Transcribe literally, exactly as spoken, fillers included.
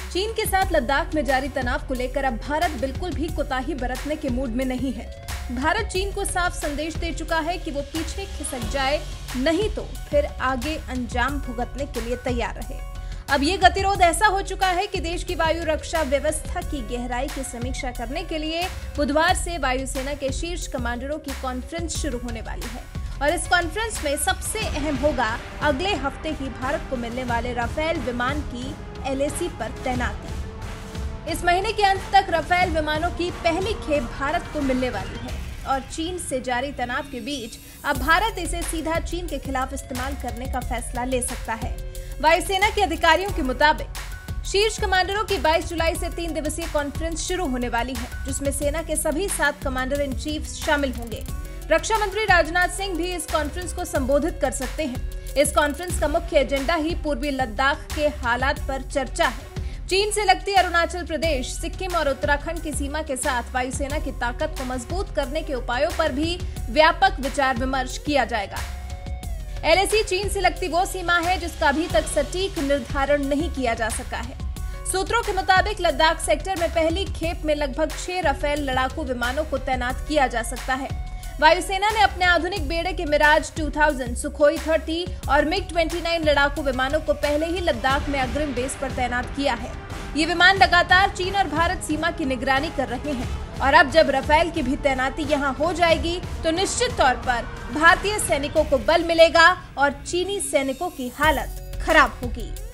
चीन के साथ लद्दाख में जारी तनाव को लेकर अब भारत बिल्कुल भी कोताही बरतने के मूड में नहीं है। भारत चीन को साफ संदेश दे चुका है कि वो पीछे खिसक जाए, नहीं तो फिर आगे अंजाम भुगतने के लिए तैयार रहे। अब ये गतिरोध ऐसा हो चुका है कि देश की वायु रक्षा व्यवस्था की गहराई की समीक्षा करने के लिए बुधवार से वायुसेना के शीर्ष कमांडरों की कॉन्फ्रेंस शुरू होने वाली है और इस कॉन्फ्रेंस में सबसे अहम होगा अगले हफ्ते ही भारत को मिलने वाले राफेल विमान की एल ए सी पर तैनाती। इस महीने के अंत तक राफेल विमानों की पहली खेप भारत को मिलने वाली है और चीन से जारी तनाव के बीच अब भारत इसे सीधा चीन के खिलाफ इस्तेमाल करने का फैसला ले सकता है। वायुसेना के अधिकारियों के मुताबिक शीर्ष कमांडरों की बाईस जुलाई से तीन दिवसीय कॉन्फ्रेंस शुरू होने वाली है, जिसमें सेना के सभी सात कमांडर इन चीफ शामिल होंगे। रक्षा मंत्री राजनाथ सिंह भी इस कॉन्फ्रेंस को संबोधित कर सकते हैं। इस कॉन्फ्रेंस का मुख्य एजेंडा ही पूर्वी लद्दाख के हालात पर चर्चा है। चीन से लगती अरुणाचल प्रदेश, सिक्किम और उत्तराखंड की सीमा के साथ वायुसेना की ताकत को मजबूत करने के उपायों पर भी व्यापक विचार विमर्श किया जाएगा। एल ए सी चीन से लगती वो सीमा है जिसका अभी तक सटीक निर्धारण नहीं किया जा सका है। सूत्रों के मुताबिक लद्दाख सेक्टर में पहली खेप में लगभग छह राफेल लड़ाकू विमानों को तैनात किया जा सकता है। वायुसेना ने अपने आधुनिक बेड़े के मिराज दो हज़ार, सुखोई तीस और मिग उनतीस लड़ाकू विमानों को पहले ही लद्दाख में अग्रिम बेस पर तैनात किया है। ये विमान लगातार चीन और भारत सीमा की निगरानी कर रहे हैं और अब जब राफेल की भी तैनाती यहाँ हो जाएगी तो निश्चित तौर पर भारतीय सैनिकों को बल मिलेगा और चीनी सैनिकों की हालत खराब होगी।